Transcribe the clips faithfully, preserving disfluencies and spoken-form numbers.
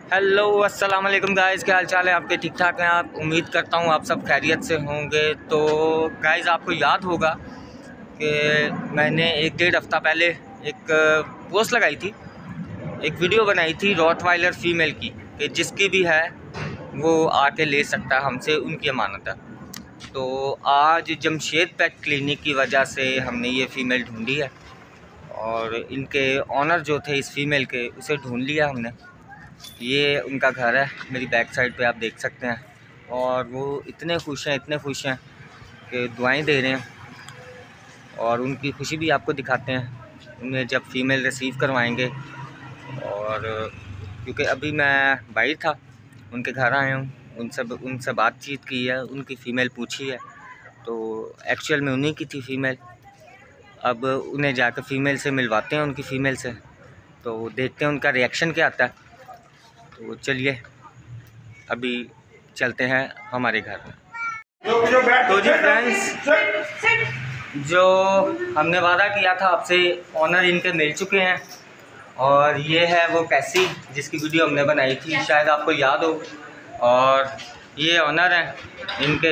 Hello अस्सलाम वालेकुम guys, क्या हाल चाल है आपके? ठीक ठाक हैं आप? उम्मीद करता हूँ आप सब खैरियत से होंगे। तो गाइज़ आपको याद होगा कि मैंने एक डेढ़ हफ़्ता पहले एक पोस्ट लगाई थी, एक वीडियो बनाई थी रॉटवाइलर फ़ीमेल की, कि जिसकी भी है वो आके ले सकता है हमसे, उनकी अमानत है। तो आज जमशेद पेट क्लिनिक की वजह से हमने ये फ़ीमेल ढूँढी है और इनके ऑनर जो थे इस फ़ीमेल के, उसे ढूँढ लिया हमने। ये उनका घर है, मेरी बैक साइड पे आप देख सकते हैं। और वो इतने खुश हैं इतने खुश हैं कि दुआएं दे रहे हैं और उनकी खुशी भी आपको दिखाते हैं उन्हें जब फ़ीमेल रिसीव करवाएंगे। और क्योंकि अभी मैं बाहर था, उनके घर आया हूँ, उनसे उनसे बातचीत की है, उनकी फ़ीमेल पूछी है, तो एक्चुअल में उन्हीं की थी फ़ीमेल। अब उन्हें जाकर फ़ीमेल से मिलवाते हैं, उनकी फ़ीमेल से, तो देखते हैं उनका रिएक्शन क्या आता है। तो चलिए अभी चलते हैं हमारे घर में। तो जी फ्रेंड्स, जो हमने वादा किया था आपसे, ऑनर इनके मिल चुके हैं। और ये है वो कैसी जिसकी वीडियो हमने बनाई थी, शायद आपको याद हो। और ये ऑनर हैं इनके।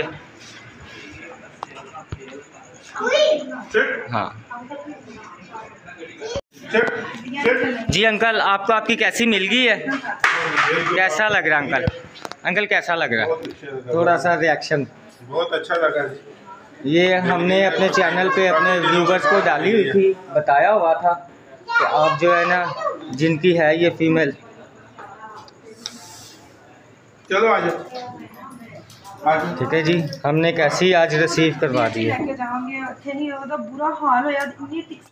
हाँ जी अंकल, आपको आपकी कैसी मिल गई है? कैसा लग रहा है अंकल? अंकल कैसा लग रहा है? थोड़ा सा रिएक्शन। बहुत अच्छा लगा। ये हमने अपने चैनल पे अपने व्यूवर्स को डाली हुई थी, बताया हुआ था कि आप जो है ना, जिनकी है ये फीमेल। चलो आ जाओ। ठीक है जी, हमने कैसी आज रिसीव करवा दी है। बुरा हाल हो